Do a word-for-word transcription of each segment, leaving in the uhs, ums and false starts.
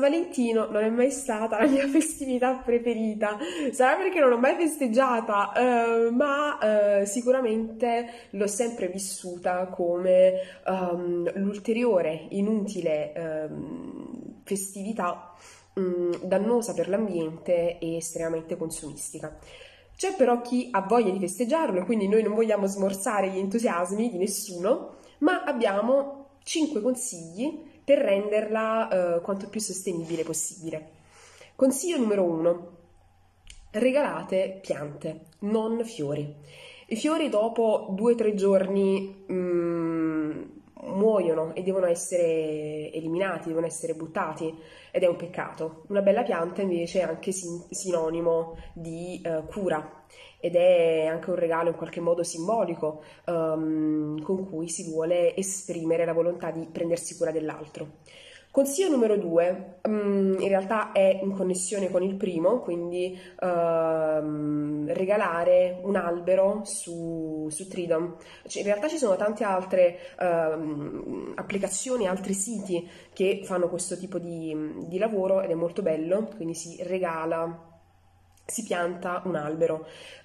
Valentino non è mai stata la mia festività preferita, sarà perché non l'ho mai festeggiata, eh, ma eh, sicuramente l'ho sempre vissuta come ehm, l'ulteriore inutile ehm, festività mh, dannosa per l'ambiente e estremamente consumistica. C'è però chi ha voglia di festeggiarlo, quindi noi non vogliamo smorzare gli entusiasmi di nessuno, ma abbiamo cinque consigli per renderla eh, quanto più sostenibile possibile. Consiglio numero uno: regalate piante, non fiori. I fiori dopo due o tre giorni mm, muoiono e devono essere eliminati, devono essere buttati ed è un peccato. Una bella pianta invece è anche sin- sinonimo di eh, cura ed è anche un regalo in qualche modo simbolico ehm, con cui si vuole esprimere la volontà di prendersi cura dell'altro. Consiglio numero due, um, in realtà è in connessione con il primo, quindi um, regalare un albero su, su Tridom. Cioè, in realtà ci sono tante altre um, applicazioni, altri siti che fanno questo tipo di, di lavoro ed è molto bello, quindi si regala, si pianta un albero.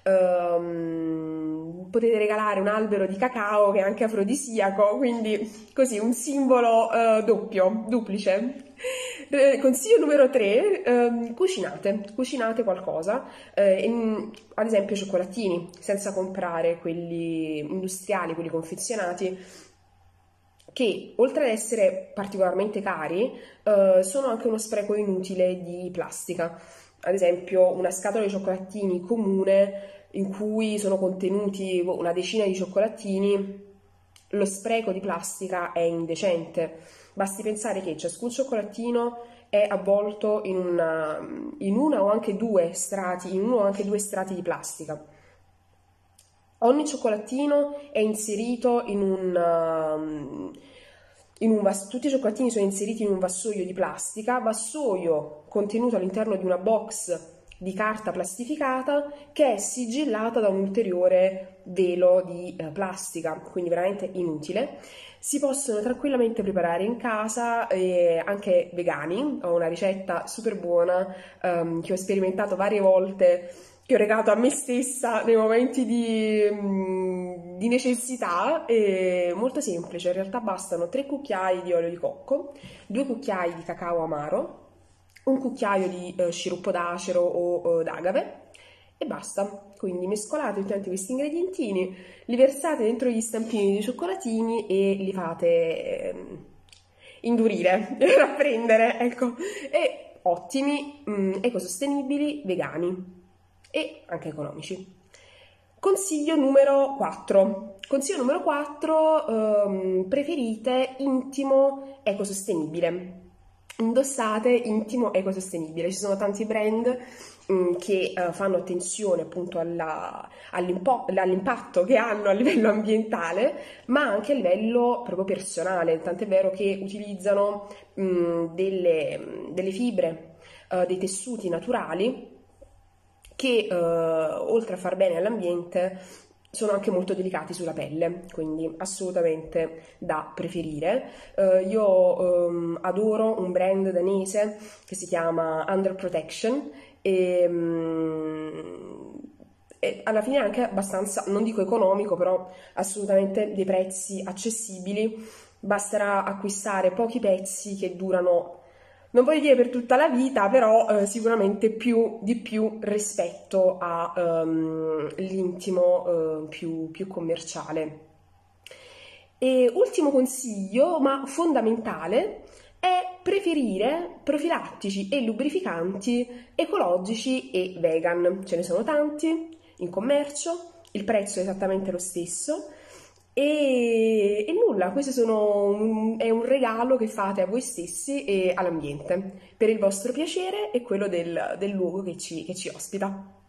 Um, potete regalare un albero di cacao che è anche afrodisiaco, quindi così un simbolo uh, doppio, duplice. Eh, consiglio numero tre, um, cucinate, cucinate qualcosa, eh, in, ad esempio cioccolatini, senza comprare quelli industriali, quelli confezionati, che oltre ad essere particolarmente cari, uh, sono anche uno spreco inutile di plastica. Ad esempio una scatola di cioccolatini comune in cui sono contenuti una decina di cioccolatini, lo spreco di plastica è indecente. Basti pensare che ciascun cioccolatino è avvolto in una, in una o anche due strati, in uno o anche due strati di plastica. Ogni cioccolatino è inserito in un... In un vas- tutti i cioccolatini sono inseriti in un vassoio di plastica, vassoio contenuto all'interno di una box di carta plastificata che è sigillata da un ulteriore velo di eh, plastica, quindi veramente inutile. Si possono tranquillamente preparare in casa, eh, anche vegani. Ho una ricetta super buona ehm, che ho sperimentato varie volte, che ho regalato a me stessa nei momenti di, mm, di necessità, è molto semplice. In realtà bastano tre cucchiai di olio di cocco, due cucchiai di cacao amaro, un cucchiaio di eh, sciroppo d'acero o, o d'agave e basta. Quindi mescolate tutti questi ingredientini, li versate dentro gli stampini di cioccolatini e li fate eh, indurire, rapprendere, ecco, e ottimi, mh, ecosostenibili, vegani e anche economici. Consiglio numero quattro. Consiglio numero quattro, ehm, preferite intimo ecosostenibile. Indossate intimo ecosostenibile. Ci sono tanti brand mh, che uh, fanno attenzione appunto alla, all'impatto che hanno a livello ambientale, ma anche a livello proprio personale. Tant'è vero che utilizzano mh, delle, delle fibre, uh, dei tessuti naturali che uh, oltre a far bene all'ambiente sono anche molto delicati sulla pelle, quindi assolutamente da preferire. Uh, io um, adoro un brand danese che si chiama Under Protection e, um, e alla fine è anche abbastanza, non dico economico, però assolutamente dei prezzi accessibili. Basterà acquistare pochi pezzi che durano, non voglio dire per tutta la vita, però eh, sicuramente più di più rispetto all'intimo um, eh, più, più commerciale. E ultimo consiglio, ma fondamentale, è preferire profilattici e lubrificanti ecologici e vegan. Ce ne sono tanti in commercio, il prezzo è esattamente lo stesso. E, e nulla, questo sono un, è un regalo che fate a voi stessi e all'ambiente per il vostro piacere e quello del, del luogo che ci, che ci ospita.